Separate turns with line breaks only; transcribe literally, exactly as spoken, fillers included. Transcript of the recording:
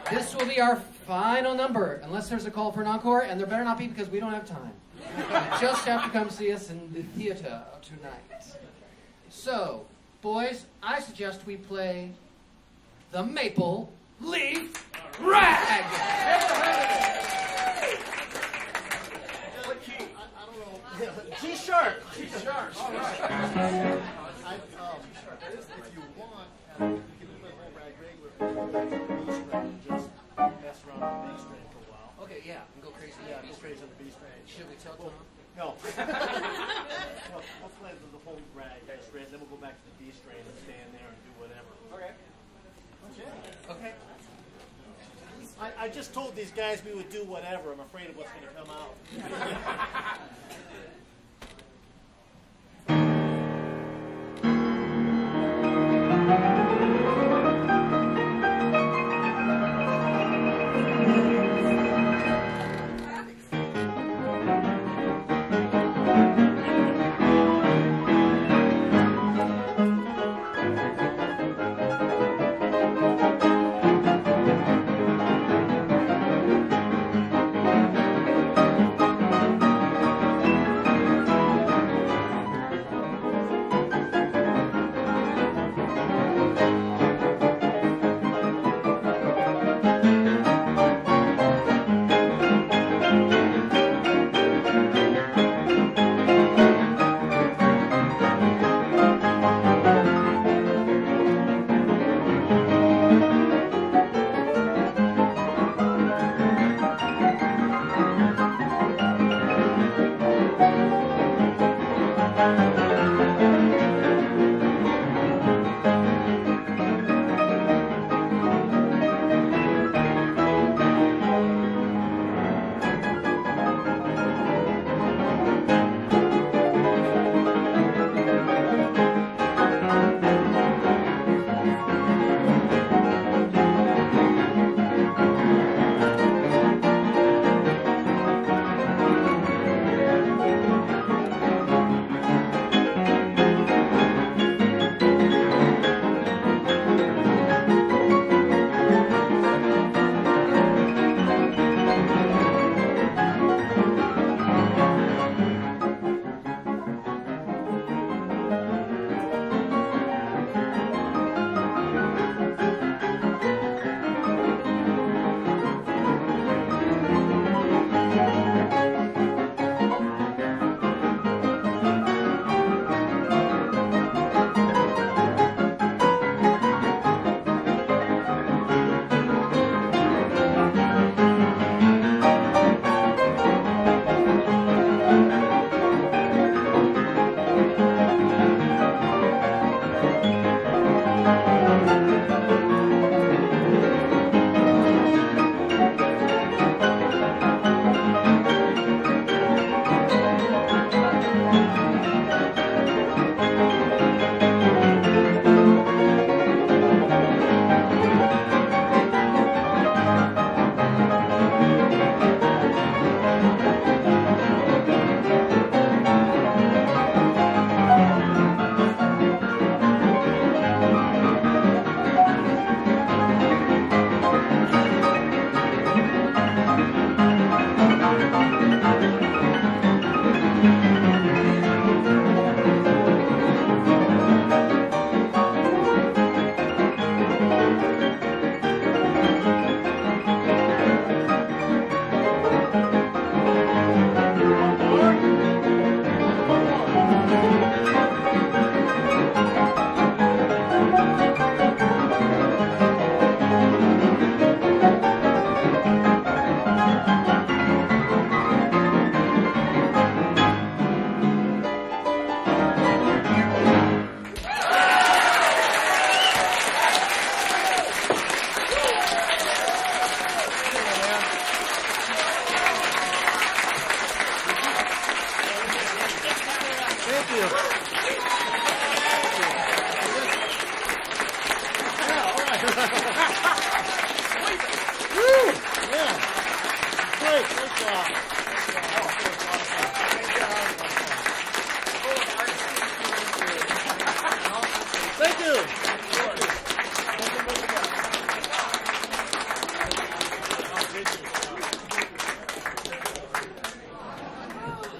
This will be our final number, unless there's a call for an encore, and there better not be because we don't have time. You just have to come see us in the theater tonight. So, boys, I suggest we play the Maple Leaf Rag!
What key? I, I don't know. G sharp. G sharp. All right. I, um, if you want, you can play the whole rag regular B string and just mess around with the B string for a while.
Okay, yeah, and go crazy.
Yeah, go crazy on the B string.
Should we tell Tom?
No. no. I'll play the, the whole rag string, then we'll go back to the B string and stand there and do whatever. Okay. Okay.
Okay.
I, I just told these guys we would do whatever. I'm afraid of what's going to come out.
Bye.